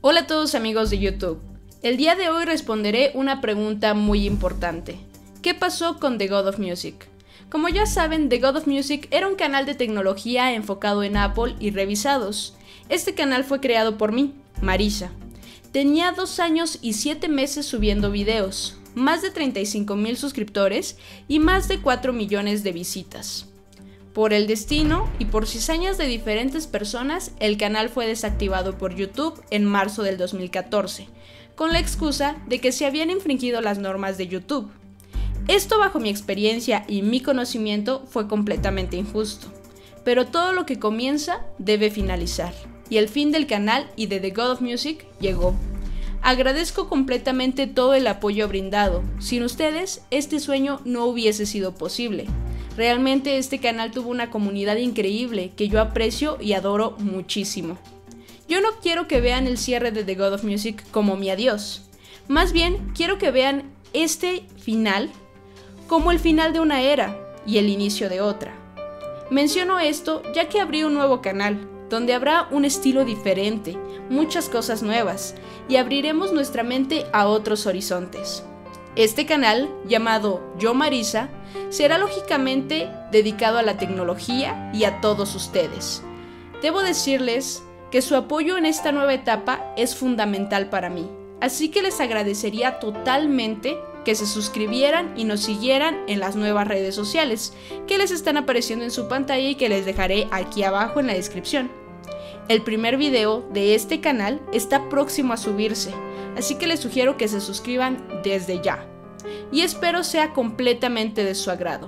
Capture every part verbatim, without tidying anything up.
Hola a todos amigos de YouTube. El día de hoy responderé una pregunta muy importante. ¿Qué pasó con The God of Music? Como ya saben, The God of Music era un canal de tecnología enfocado en Apple y revisados. Este canal fue creado por mí, Marisa. Tenía dos años y siete meses subiendo videos, más de treinta y cinco mil suscriptores y más de cuatro millones de visitas. Por el destino y por cizañas de diferentes personas, el canal fue desactivado por YouTube en marzo del dos mil catorce, con la excusa de que se habían infringido las normas de YouTube. Esto, bajo mi experiencia y mi conocimiento, fue completamente injusto. Pero todo lo que comienza debe finalizar, y el fin del canal y de The God of Music llegó. Agradezco completamente todo el apoyo brindado. Sin ustedes, este sueño no hubiese sido posible. Realmente este canal tuvo una comunidad increíble que yo aprecio y adoro muchísimo. Yo no quiero que vean el cierre de The God of Music como mi adiós. Más bien, quiero que vean este final como el final de una era y el inicio de otra. Menciono esto ya que abrí un nuevo canal, donde habrá un estilo diferente, muchas cosas nuevas, y abriremos nuestra mente a otros horizontes. Este canal, llamado Yo Marisa, será lógicamente dedicado a la tecnología y a todos ustedes. Debo decirles que su apoyo en esta nueva etapa es fundamental para mí, así que les agradecería totalmente que se suscribieran y nos siguieran en las nuevas redes sociales que les están apareciendo en su pantalla y que les dejaré aquí abajo en la descripción. El primer video de este canal está próximo a subirse, así que les sugiero que se suscriban desde ya, y espero sea completamente de su agrado.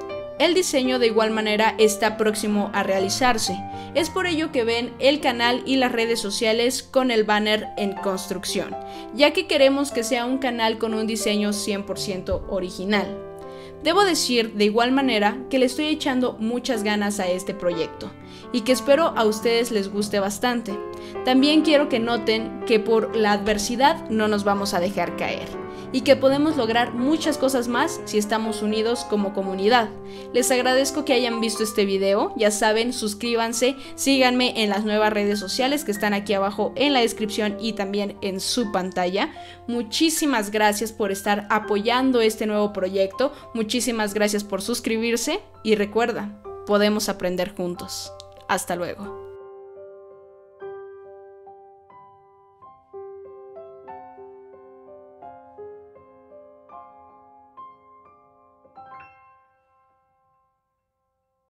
El diseño de igual manera está próximo a realizarse, es por ello que ven el canal y las redes sociales con el banner en construcción, ya que queremos que sea un canal con un diseño cien por ciento original. Debo decir de igual manera que le estoy echando muchas ganas a este proyecto y que espero a ustedes les guste bastante. También quiero que noten que por la adversidad no nos vamos a dejar caer y que podemos lograr muchas cosas más si estamos unidos como comunidad. Les agradezco que hayan visto este video, ya saben, suscríbanse, síganme en las nuevas redes sociales que están aquí abajo en la descripción y también en su pantalla. Muchísimas gracias por estar apoyando este nuevo proyecto, muchísimas gracias por suscribirse y recuerda, podemos aprender juntos. Hasta luego.